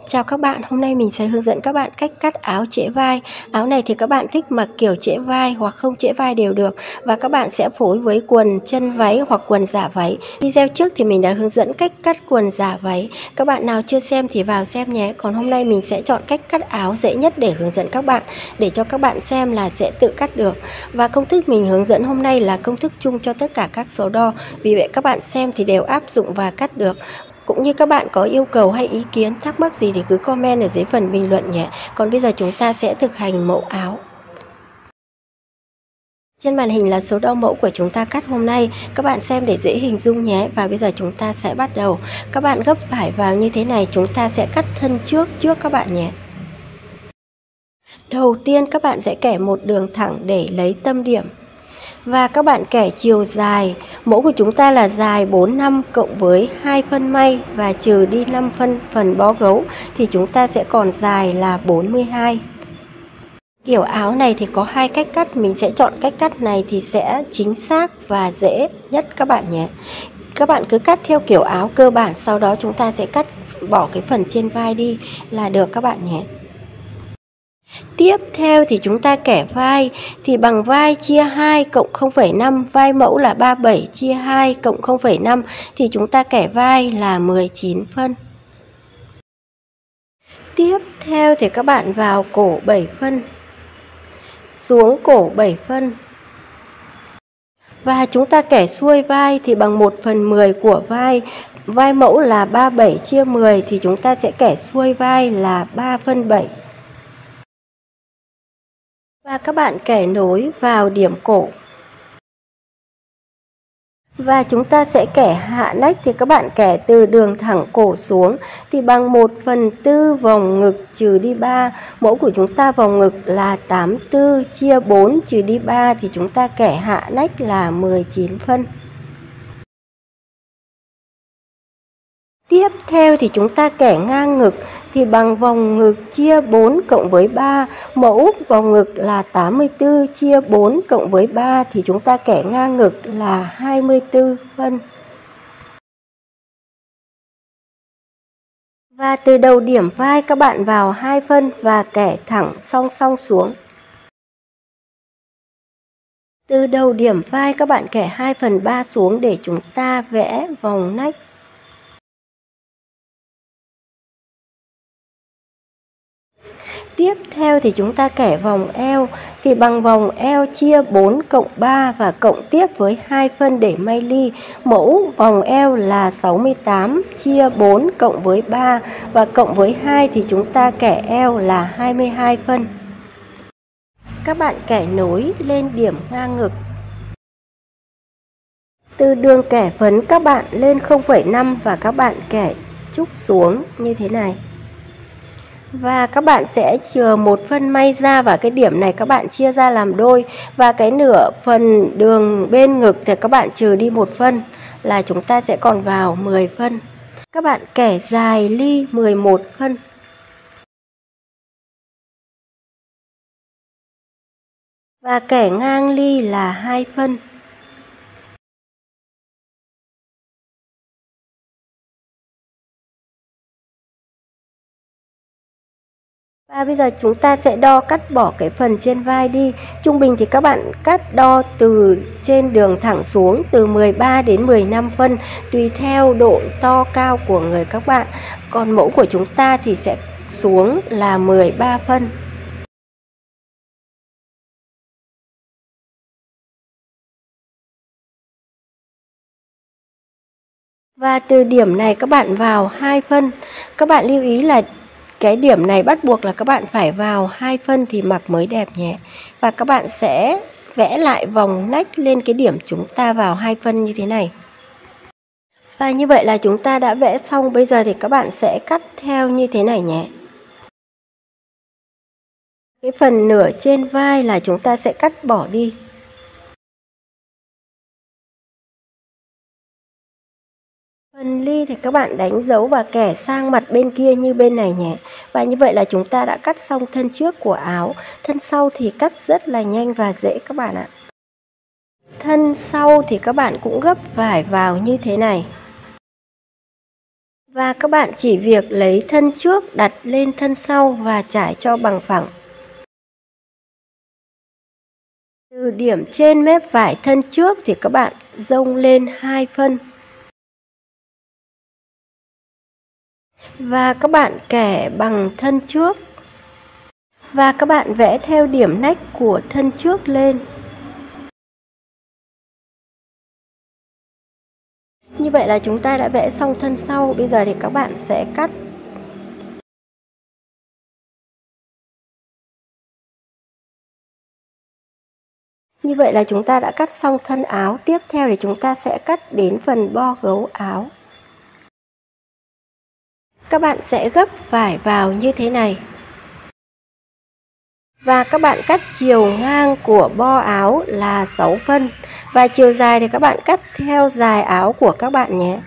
Chào các bạn, hôm nay mình sẽ hướng dẫn các bạn cách cắt áo trễ vai. Áo này thì các bạn thích mặc kiểu trễ vai hoặc không trễ vai đều được. Và các bạn sẽ phối với quần chân váy hoặc quần giả váy. Video trước thì mình đã hướng dẫn cách cắt quần giả váy. Các bạn nào chưa xem thì vào xem nhé. Còn hôm nay mình sẽ chọn cách cắt áo dễ nhất để hướng dẫn các bạn, để cho các bạn xem là sẽ tự cắt được. Và công thức mình hướng dẫn hôm nay là công thức chung cho tất cả các số đo. Vì vậy các bạn xem thì đều áp dụng và cắt được. Cũng như các bạn có yêu cầu hay ý kiến, thắc mắc gì thì cứ comment ở dưới phần bình luận nhé. Còn bây giờ chúng ta sẽ thực hành mẫu áo. Trên màn hình là số đo mẫu của chúng ta cắt hôm nay. Các bạn xem để dễ hình dung nhé. Và bây giờ chúng ta sẽ bắt đầu. Các bạn gấp vải vào như thế này, chúng ta sẽ cắt thân trước các bạn nhé. Đầu tiên các bạn sẽ kẻ một đường thẳng để lấy tâm điểm. Và các bạn kẻ chiều dài, mẫu của chúng ta là dài 45 cộng với 2 phân may và trừ đi 5 phân phần bó gấu thì chúng ta sẽ còn dài là 42. Kiểu áo này thì có hai cách cắt, mình sẽ chọn cách cắt này thì sẽ chính xác và dễ nhất các bạn nhé. Các bạn cứ cắt theo kiểu áo cơ bản, sau đó chúng ta sẽ cắt bỏ cái phần trên vai đi là được các bạn nhé. Tiếp theo thì chúng ta kẻ vai thì bằng vai chia 2 cộng 0,5, vai mẫu là 37 chia 2 cộng 0,5 thì chúng ta kẻ vai là 19 phân. Tiếp theo thì các bạn vào cổ 7 phân, xuống cổ 7 phân. Và chúng ta kẻ xuôi vai thì bằng 1/10 của vai. Vai mẫu là 37 chia 10 thì chúng ta sẽ kẻ xuôi vai là 3/7. Và các bạn kẻ nối vào điểm cổ. Và chúng ta sẽ kẻ hạ nách thì các bạn kẻ từ đường thẳng cổ xuống thì bằng 1/4 vòng ngực trừ đi 3. Mẫu của chúng ta vòng ngực là 84 chia 4 trừ đi 3 thì chúng ta kẻ hạ nách là 19 phân. Tiếp theo thì chúng ta kẻ ngang ngực thì bằng vòng ngực chia 4 cộng với 3. Mẫu vòng ngực là 84 chia 4 cộng với 3 thì chúng ta kẻ ngang ngực là 24 phân. Và từ đầu điểm vai các bạn vào 2 phân và kẻ thẳng song song xuống. Từ đầu điểm vai các bạn kẻ 2/3 xuống để chúng ta vẽ vòng nách. Tiếp theo thì chúng ta kẻ vòng eo thì bằng vòng eo chia 4 cộng 3 và cộng tiếp với 2 phân để may ly. Mẫu vòng eo là 68 chia 4 cộng với 3 và cộng với 2 thì chúng ta kẻ eo là 22 phân. Các bạn kẻ nối lên điểm ngang ngực. Từ đường kẻ phấn các bạn lên 0,5 và các bạn kẻ trúc xuống như thế này. Và các bạn sẽ chừa 1 phân may ra và cái điểm này các bạn chia ra làm đôi. Và cái nửa phần đường bên ngực thì các bạn trừ đi 1 phân là chúng ta sẽ còn vào 10 phân. Các bạn kẻ dài ly 11 phân. Và kẻ ngang ly là 2 phân. Và bây giờ chúng ta sẽ đo cắt bỏ cái phần trên vai đi. Trung bình thì các bạn cắt đo từ trên đường thẳng xuống từ 13 đến 15 phân tùy theo độ to cao của người các bạn. Còn mẫu của chúng ta thì sẽ xuống là 13 phân. Và từ điểm này các bạn vào 2 phân. Các bạn lưu ý là cái điểm này bắt buộc là các bạn phải vào 2 phân thì mặc mới đẹp nhé. Và các bạn sẽ vẽ lại vòng nách lên cái điểm chúng ta vào 2 phân như thế này. Và như vậy là chúng ta đã vẽ xong. Bây giờ thì các bạn sẽ cắt theo như thế này nhé. Cái phần nửa trên vai là chúng ta sẽ cắt bỏ đi. Phần ly thì các bạn đánh dấu và kẻ sang mặt bên kia như bên này nhé. Và như vậy là chúng ta đã cắt xong thân trước của áo. Thân sau thì cắt rất là nhanh và dễ các bạn ạ. Thân sau thì các bạn cũng gấp vải vào như thế này. Và các bạn chỉ việc lấy thân trước đặt lên thân sau và trải cho bằng phẳng. Từ điểm trên mép vải thân trước thì các bạn dông lên 2 phân. Và các bạn kẻ bằng thân trước. Và các bạn vẽ theo điểm nách của thân trước lên. Như vậy là chúng ta đã vẽ xong thân sau. Bây giờ thì các bạn sẽ cắt. Như vậy là chúng ta đã cắt xong thân áo. Tiếp theo thì chúng ta sẽ cắt đến phần bo gấu áo. Các bạn sẽ gấp vải vào như thế này. Và các bạn cắt chiều ngang của bo áo là 6 phân. Và chiều dài thì các bạn cắt theo dài áo của các bạn nhé.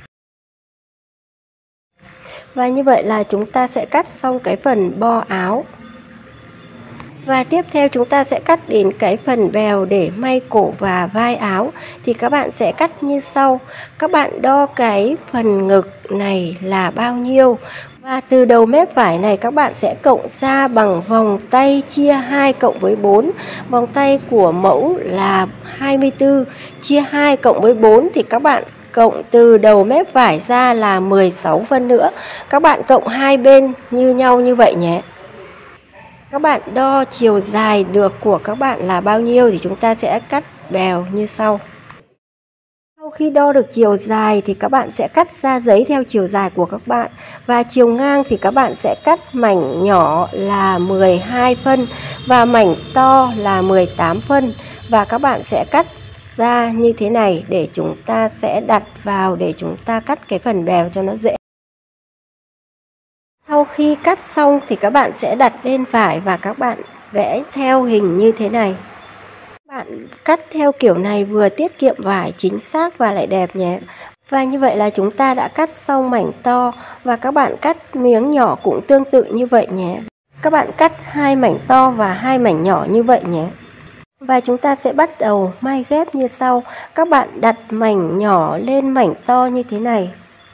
Và như vậy là chúng ta sẽ cắt xong cái phần bo áo. Và tiếp theo chúng ta sẽ cắt đến cái phần bèo để may cổ và vai áo. Thì các bạn sẽ cắt như sau. Các bạn đo cái phần ngực này là bao nhiêu. Và từ đầu mép vải này các bạn sẽ cộng ra bằng vòng tay chia 2 cộng với 4. Vòng tay của mẫu là 24, chia 2 cộng với 4 thì các bạn cộng từ đầu mép vải ra là 16 phân nữa. Các bạn cộng hai bên như nhau như vậy nhé. Các bạn đo chiều dài được của các bạn là bao nhiêu thì chúng ta sẽ cắt bèo như sau. Sau khi đo được chiều dài thì các bạn sẽ cắt ra giấy theo chiều dài của các bạn. Và chiều ngang thì các bạn sẽ cắt mảnh nhỏ là 12 phân và mảnh to là 18 phân. Và các bạn sẽ cắt ra như thế này để chúng ta sẽ đặt vào để chúng ta cắt cái phần bèo cho nó dễ. Sau khi cắt xong thì các bạn sẽ đặt lên vải và các bạn vẽ theo hình như thế này. Các bạn cắt theo kiểu này vừa tiết kiệm vải, chính xác và lại đẹp nhé. Và như vậy là chúng ta đã cắt xong mảnh to và các bạn cắt miếng nhỏ cũng tương tự như vậy nhé. Các bạn cắt 2 mảnh to và 2 mảnh nhỏ như vậy nhé. Và chúng ta sẽ bắt đầu may ghép như sau. Các bạn đặt mảnh nhỏ lên mảnh to như thế này.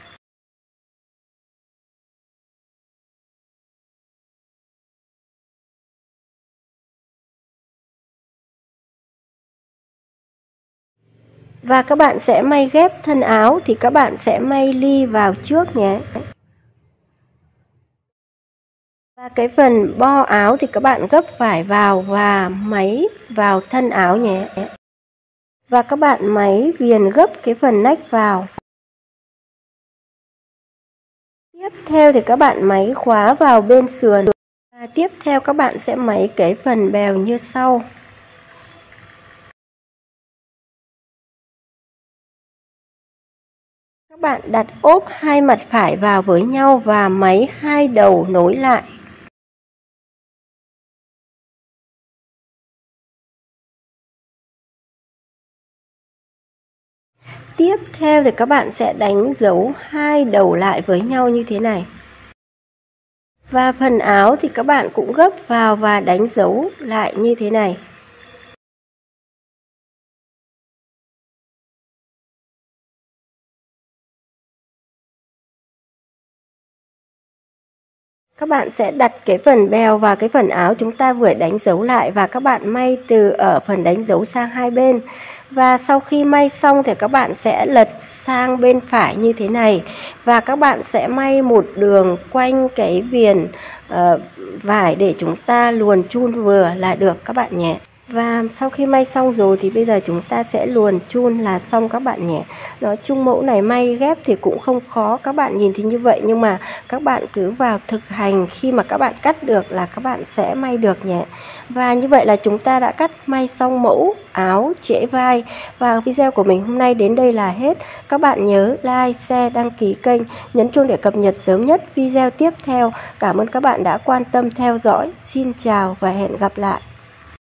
Và các bạn sẽ may ghép thân áo thì các bạn sẽ may ly vào trước nhé. Và cái phần bo áo thì các bạn gấp vải vào và máy vào thân áo nhé. Và các bạn máy viền gấp cái phần nách vào. Tiếp theo thì các bạn máy khóa vào bên sườn. Và tiếp theo các bạn sẽ máy cái phần bèo như sau. Các bạn đặt ốp hai mặt phải vào với nhau và máy hai đầu nối lại. Tiếp theo thì các bạn sẽ đánh dấu hai đầu lại với nhau như thế này. Và phần áo thì các bạn cũng gấp vào và đánh dấu lại như thế này. Các bạn sẽ đặt cái phần bèo vào cái phần áo chúng ta vừa đánh dấu lại và các bạn may từ ở phần đánh dấu sang hai bên. Và sau khi may xong thì các bạn sẽ lật sang bên phải như thế này. Và các bạn sẽ may một đường quanh cái viền vải để chúng ta luồn chun vừa là được các bạn nhé. Và sau khi may xong rồi thì bây giờ chúng ta sẽ luồn chun là xong các bạn nhé. Nói chung mẫu này may ghép thì cũng không khó. Các bạn nhìn thì như vậy nhưng mà các bạn cứ vào thực hành khi mà các bạn cắt được là các bạn sẽ may được nhé. Và như vậy là chúng ta đã cắt may xong mẫu áo trễ vai. Và video của mình hôm nay đến đây là hết. Các bạn nhớ like, share, đăng ký kênh, nhấn chuông để cập nhật sớm nhất video tiếp theo. Cảm ơn các bạn đã quan tâm theo dõi. Xin chào và hẹn gặp lại.